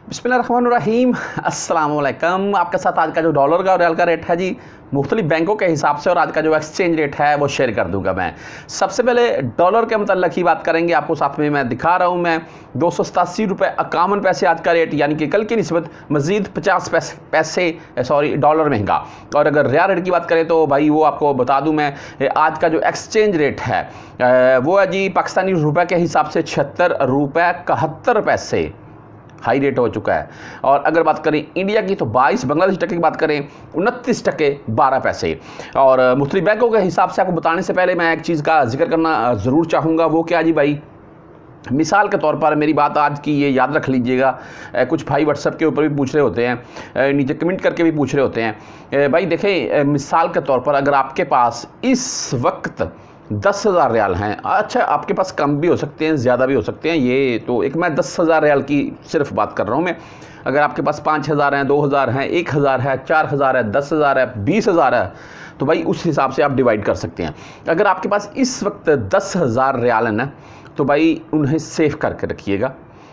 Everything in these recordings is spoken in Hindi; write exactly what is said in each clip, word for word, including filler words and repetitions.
बिस्मिल्लाहिर्रहमानिर्रहीम अस्सलाम वालेकुम। आपके साथ आज का जो डॉलर का और रियाल का रेट है जी, मुख्तलिफ बैंकों के हिसाब से और आज का जो एक्सचेंज रेट है वो शेयर कर दूंगा मैं। सबसे पहले डॉलर के मतलब ही बात करेंगे, आपको साथ में मैं दिखा रहा हूँ। मैं दो सौ सतासी रुपये इक्यावन पैसे आज का रेट, यानी कि कल की निस्बत मजीद पचास पैसे पैसे सॉरी डॉलर महंगा। और अगर रियाल रेट की बात करें तो भाई वो आपको बता दूँ मैं, आज का जो एक्सचेंज रेट है वो है जी पाकिस्तानी रुपये के हिसाब से छिहत्तर रुपये इकहत्तर पैसे हाई रेट हो चुका है। और अगर बात करें इंडिया की तो बाईस, बांग्लादेश टके की बात करें उनतीस टके बारह पैसे। और मुख्तलिफ बैंकों के हिसाब से आपको बताने से पहले मैं एक चीज़ का जिक्र करना ज़रूर चाहूँगा। वो क्या जी भाई, मिसाल के तौर पर मेरी बात आज की ये याद रख लीजिएगा। कुछ भाई व्हाट्सएप के ऊपर भी पूछ रहे होते हैं, नीचे कमेंट करके भी पूछ रहे होते हैं। भाई देखें, मिसाल के तौर पर अगर आपके पास इस वक्त दस हज़ार रियाल हैं, अच्छा आपके पास कम भी हो सकते हैं, ज़्यादा भी हो सकते हैं, ये तो एक मैं दस हज़ार रियाल की सिर्फ बात कर रहा हूँ मैं। अगर आपके पास पाँच हज़ार हैं, दो हज़ार हैं, एक हज़ार है, चार हज़ार है, दस हज़ार है, बीस हज़ार है, तो भाई उस हिसाब से आप डिवाइड कर सकते हैं। अगर आपके पास इस वक्त दस हज़ार रियाल है ना, तो भाई उन्हें सेव करके रखिएगा,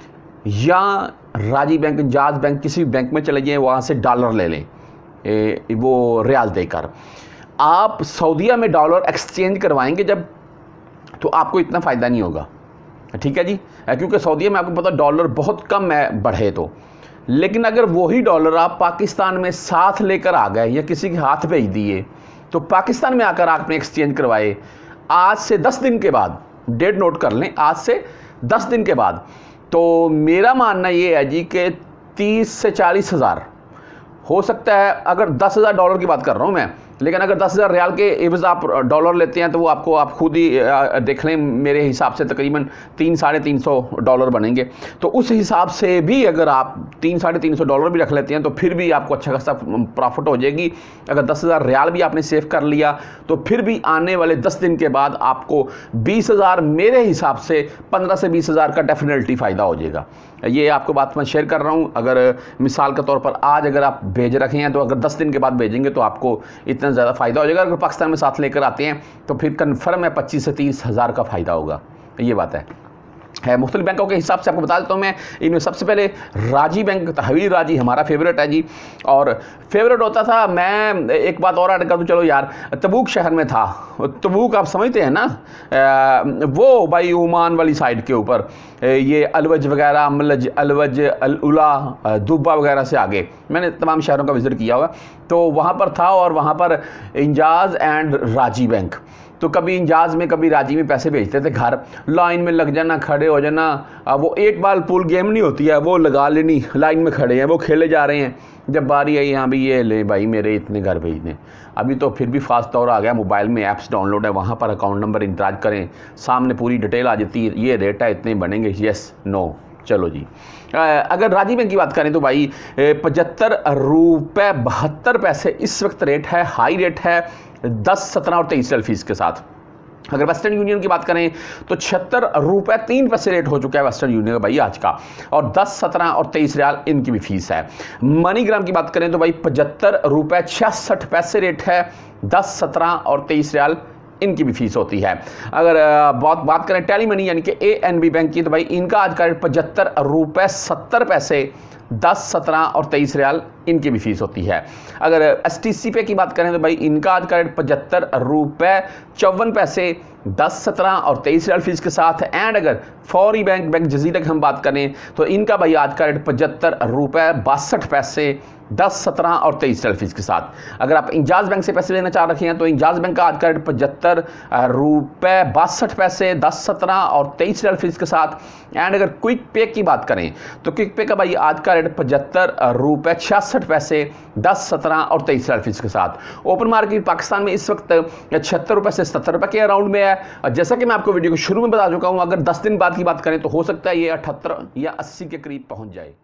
या राजी बैंक, इंजाज बैंक, किसी भी बैंक में चले जाएँ, वहाँ से डॉलर ले लें ए, वो रियाल देकर। आप सऊदीया में डॉलर एक्सचेंज करवाएंगे जब, तो आपको इतना फ़ायदा नहीं होगा, ठीक है जी, क्योंकि सऊदीया में आपको पता डॉलर बहुत कम है बढ़े तो। लेकिन अगर वही डॉलर आप पाकिस्तान में साथ लेकर आ गए या किसी के हाथ भेज दिए, तो पाकिस्तान में आकर आपने एक्सचेंज करवाए, आज से दस दिन के बाद, डेट नोट कर लें, आज से दस दिन के बाद, तो मेरा मानना ये है जी कि तीस से चालीस हज़ार हो सकता है। अगर दस हज़ार डॉलर की बात कर रहा हूँ मैं, लेकिन अगर दस हज़ार रियाल के एवज आप डॉलर लेते हैं तो वो आपको आप खुद ही देख लें, मेरे हिसाब से तकरीबन तीन साढ़े तीन सौ डॉलर बनेंगे। तो उस हिसाब से भी अगर आप तीन साढ़े तीन सौ डॉलर भी रख लेते हैं तो फिर भी आपको अच्छा खासा प्रॉफिट हो जाएगी। अगर दस हज़ार रियाल भी आपने सेव कर लिया तो फिर भी आने वाले दस दिन के बाद आपको बीस हज़ार, मेरे हिसाब से पंद्रह से बीस हज़ार का डेफिनेटली फ़ायदा हो जाएगा। ये आपको बात मैं शेयर कर रहा हूँ। अगर मिसाल के तौर पर आज अगर आप भेज रखे हैं, तो अगर दस दिन के बाद भेजेंगे तो आपको इतना ज़्यादा फ़ायदा हो जाएगा। अगर पाकिस्तान में साथ लेकर आते हैं तो फिर कन्फर्म है पच्चीस से तीस हज़ार का फ़ायदा होगा, ये बात है है मुख्तलिफ बैंकों के हिसाब से आपको बता देता हूँ मैं। इनमें सबसे पहले राजी बैंक, तहवील राजी हमारा फेवरेट है जी, और फेवरेट होता था। मैं एक बात और ऐड कर दूँ, चलो यार, तबूक शहर में था, तबूक आप समझते हैं ना, वो भाई ओमान वाली साइड के ऊपर, ये अलवज वगैरह, मलज, अलवज, अल उला, दुब्बा वगैरह से आगे मैंने तमाम शहरों का विज़िट किया हुआ, तो वहाँ पर था। और वहाँ पर इंजाज एंड राजी बैंक, तो कभी इंजाज में कभी राजी में पैसे भेजते थे घर, लाइन में लग जाना, खड़े हो जाना। वो एक बाल पूल गेम नहीं होती है, वो लगा लेनी, लाइन में खड़े हैं, वो खेले जा रहे हैं। जब बारी आई, हाँ भी ये ले भाई मेरे इतने घर भेजने। अभी तो फिर भी फास्ट तौर आ गया, मोबाइल में ऐप्स डाउनलोड है, वहाँ पर अकाउंट नंबर इंतराज करें, सामने पूरी डिटेल आ जाती है, ये रेट है, इतने बनेंगे, येस नो, चलो जी। अगर राजी बैंक की बात करें तो भाई पचहत्तर रुपये बहत्तर पैसे इस वक्त रेट है, हाई रेट है, दस, सत्रह और तेईस रियाल फीस के साथ। अगर वेस्टर्न यूनियन की बात करें तो छिहत्तर रुपये तीन पैसे रेट हो चुका है वेस्टर्न यूनियन का भाई आज का, और दस, सत्रह और तेईस रियाल इनकी भी फीस है। मनीग्राम की बात करें तो भाई पचहत्तर रुपये छियासठ पैसे रेट है, दस, सत्रह और तेईस रियाल इनकी भी फीस होती है। अगर बात बात करें टेली मनी यानी कि ए एन बी बैंक की, तो भाई इनका आज का रेट पचहत्तर रुपये सत्तर पैसे, दस, सत्रह और तेईस रियाल इनकी भी फीस होती है। अगर एस टी सी पे की बात करें तो भाई इनका आज का रेट पचहत्तर रुपये चौवन पैसे, दस, सत्रह और तेईस रियाल फीस के साथ। एंड अगर फौरी बैंक, बैंक जजीरा की हम बात करें तो इनका भाई आज का रेट पचहत्तर रुपये बासठ पैसे, दस, सत्रह और तेईस रियाल फीस के साथ। अगर आप इंजाज बैंक से पैसे लेना चाह रखे हैं तो इंजाज बैंक का आज का रेट पचहत्तर रुपये बासठ पैसे, दस, सत्रह और तेईस रियाल फीस के साथ। एंड अगर क्विक पे की बात करें तो क्विक पे का भाई आज का रेट पचहत्तर रुपये छियासठ पैसे, दस, सत्रह और तेईस रियाल फीस के साथ। ओपन मार्केट पाकिस्तान में इस वक्त छिहत्तर रुपये से सत्तर रुपये के अराउंड में है। और जैसा कि मैं आपको वीडियो को शुरू में बता चुका हूँ, अगर दस दिन बाद की बात करें तो हो सकता है ये अठहत्तर या अस्सी के करीब पहुँच जाए।